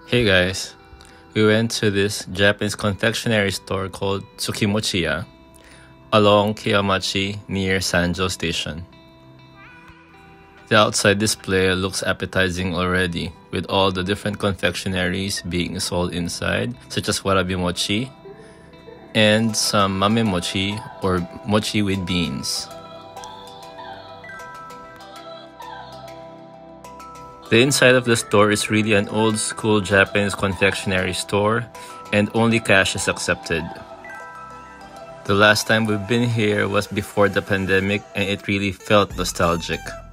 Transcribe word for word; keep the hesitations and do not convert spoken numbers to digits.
Hey guys, we went to this Japanese confectionery store called Tsukimochi-ya along Kiyamachi near Sanjo Station. The outside display looks appetizing already, with all the different confectionaries being sold inside, such as warabi mochi and some mame mochi or mochi with beans. The inside of the store is really an old school Japanese confectionery store, and only cash is accepted. The last time we've been here was before the pandemic, and it really felt nostalgic.